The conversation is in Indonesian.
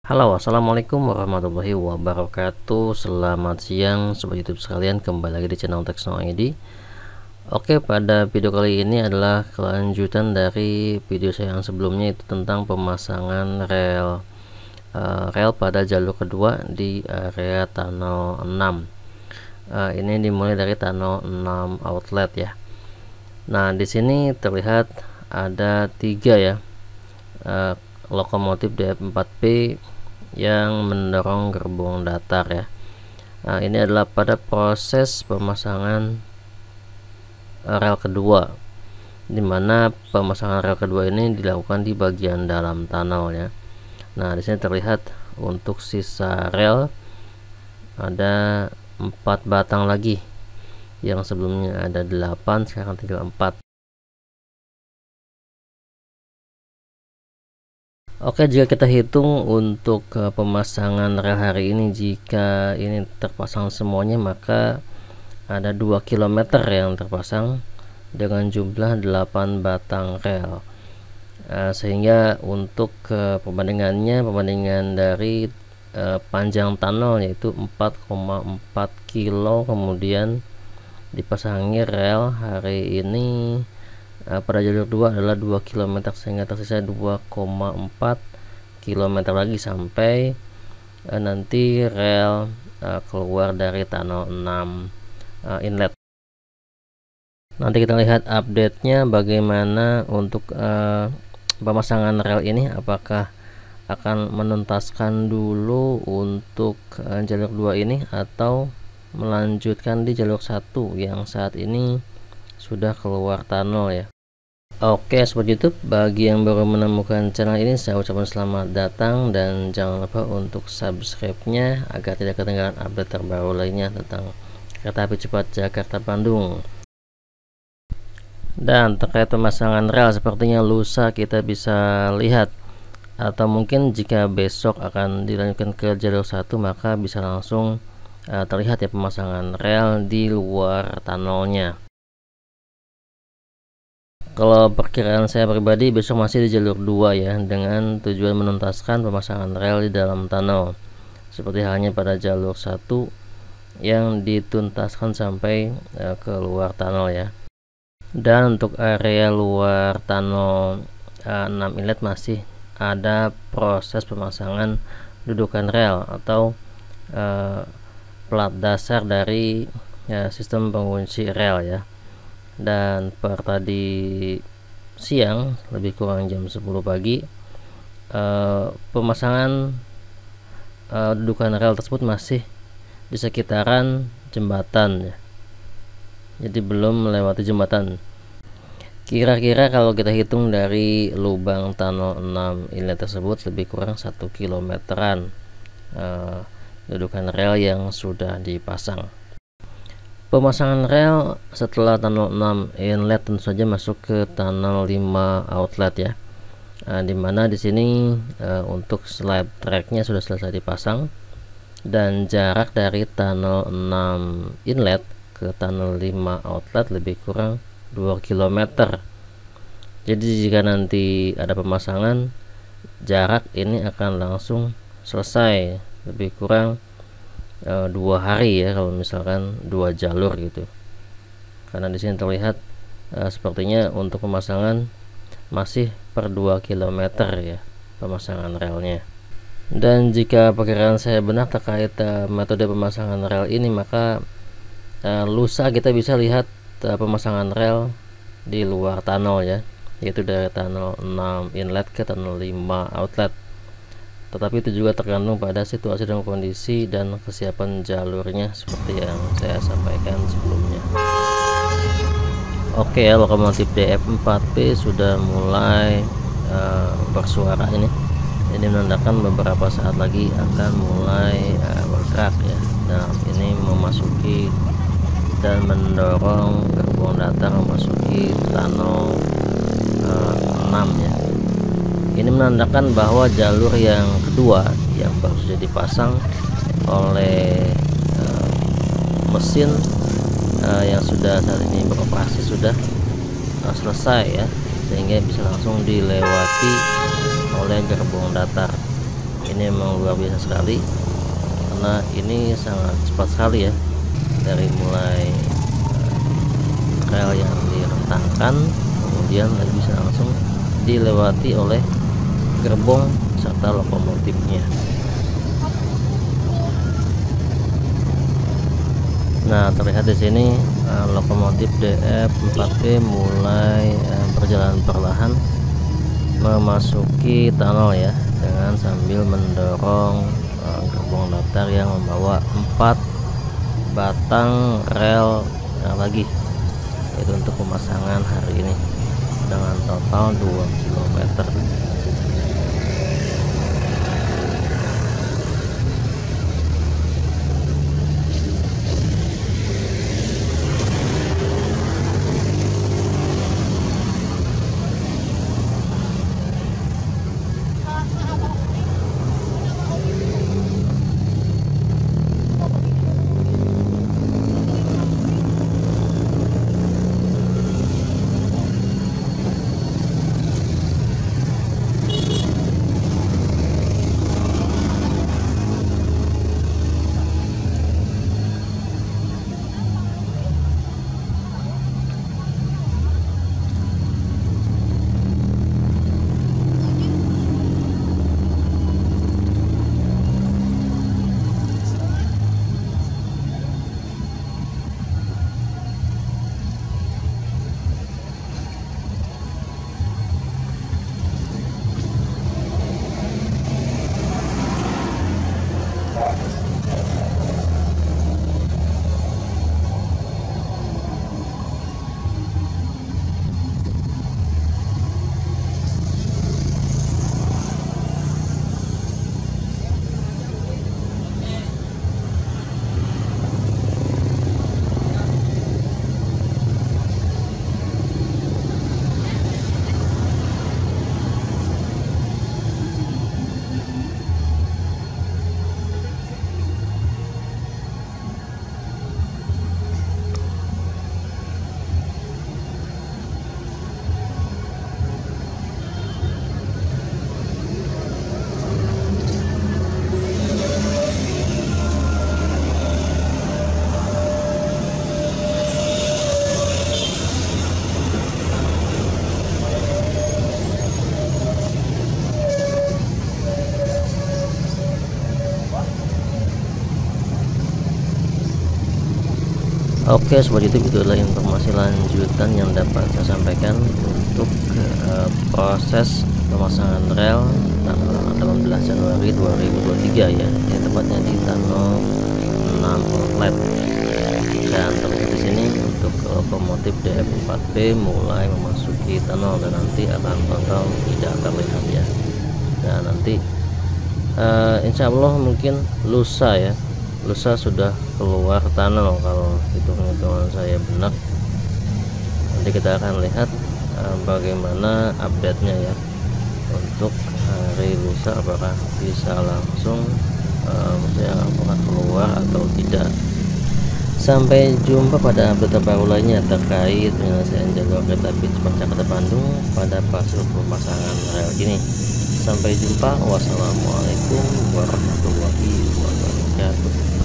Halo, assalamualaikum warahmatullahi wabarakatuh. Selamat siang sobat YouTube sekalian, kembali lagi di channel Tekno ID. Oke, pada video kali ini adalah kelanjutan dari video saya yang sebelumnya, itu tentang pemasangan rel pada jalur kedua di area tunnel 6. Ini dimulai dari tunnel 6 outlet ya. Nah, di sini terlihat ada 3 ya lokomotif DF4P yang mendorong gerbong datar ya. Nah, ini adalah pada proses pemasangan rel kedua, dimana pemasangan rel kedua ini dilakukan di bagian dalam tunnel ya. Nah, di sini terlihat untuk sisa rel ada 4 batang lagi, yang sebelumnya ada 8, sekarang tinggal 4. Oke, jika kita hitung untuk pemasangan rel hari ini, jika ini terpasang semuanya, maka ada 2 km yang terpasang dengan jumlah 8 batang rel. Sehingga untuk pembandingan dari panjang tunnel, yaitu 4,4 kilo, kemudian dipasangi rel hari ini pada jalur 2 adalah 2 km, sehingga tersisa 2,4 km lagi sampai nanti rel keluar dari tunnel 6 inlet. Nanti kita lihat update-nya bagaimana untuk pemasangan rel ini, apakah akan menuntaskan dulu untuk jalur 2 ini atau melanjutkan di jalur 1 yang saat ini sudah keluar tunnel ya. Oke sobat YouTube, bagi yang baru menemukan channel ini, saya ucapkan selamat datang dan jangan lupa untuk subscribe-nya agar tidak ketinggalan update terbaru lainnya tentang kereta api cepat Jakarta Bandung. Dan terkait pemasangan rel, sepertinya lusa kita bisa lihat, atau mungkin jika besok akan dilanjutkan ke jalur 1, maka bisa langsung terlihat ya pemasangan rel di luar tunnelnya. Kalau perkiraan saya pribadi, besok masih di jalur 2 ya, dengan tujuan menuntaskan pemasangan rel di dalam tunnel, seperti halnya pada jalur 1 yang dituntaskan sampai ke luar tunnel ya. Dan untuk area luar tunnel 6 inlet masih ada proses pemasangan dudukan rel atau plat dasar dari sistem pengunci rel ya. Dan per tadi siang, lebih kurang jam 10 pagi, pemasangan dudukan rel tersebut masih di sekitaran jembatan ya, jadi belum melewati jembatan. Kira-kira kalau kita hitung dari lubang tunnel 6 inlet tersebut, lebih kurang 1 kilometeran dudukan rel yang sudah dipasang. Pemasangan rel setelah tunnel 6 inlet tentu saja masuk ke tunnel 5 outlet ya. Dimana di sini untuk slab tracknya sudah selesai dipasang, dan jarak dari tunnel 6 inlet ke tunnel 5 outlet lebih kurang 2 km. Jadi jika nanti ada pemasangan, jarak ini akan langsung selesai, lebih kurang 2 hari ya, kalau misalkan 2 jalur gitu. Karena di sini terlihat sepertinya untuk pemasangan masih per 2 km ya pemasangan relnya. Dan jika perkiraan saya benar terkait metode pemasangan rel ini, maka lusa kita bisa lihat pemasangan rel di luar tunnel ya, yaitu dari tunnel 6 inlet ke tunnel 5 outlet. Tetapi itu juga tergantung pada situasi dan kondisi dan kesiapan jalurnya, seperti yang saya sampaikan sebelumnya. Oke ya, lokomotif DF4P sudah mulai bersuara ini menandakan beberapa saat lagi akan mulai bergerak ya. Nah, ini memasuki dan mendorong gerbong datar memasuki tunnel 6 ya. Ini menandakan bahwa jalur yang kedua yang baru saja dipasang oleh mesin yang sudah saat ini beroperasi sudah selesai ya, sehingga bisa langsung dilewati oleh gerbong datar. Ini ini emang luar biasa sekali, karena ini sangat cepat sekali ya, dari mulai rel yang direntangkan kemudian bisa langsung dilewati oleh gerbong serta lokomotifnya. Nah, terlihat di sini lokomotif DF4P mulai berjalan perlahan memasuki tunnel ya, dengan sambil mendorong gerbong datar yang membawa 4 batang rel lagi, itu untuk pemasangan hari ini dengan total 2 km. Oke, sobat YouTube, itu adalah informasi lanjutan yang dapat saya sampaikan untuk proses pemasangan rel tanggal 18 Januari 2023 ya, ini tepatnya di tunnel 6 outlet. Dan terlihat di sini untuk lokomotif DF4P mulai memasuki tunnel dan nanti akan total tidak terlihat ya. Dan nanti insya Allah mungkin lusa sudah keluar tunnel kalau hitung-hitungan saya benar. Nanti kita akan lihat bagaimana update-nya ya untuk hari lusa, apakah bisa langsung apakah keluar atau tidak. Sampai jumpa pada update terbaru lainnya terkait penyelesaian jalur kereta api cepat Jakarta Bandung pada fase pemasangan rel ini. Sampai jumpa, wassalamualaikum warahmatullahi wabarakatuh.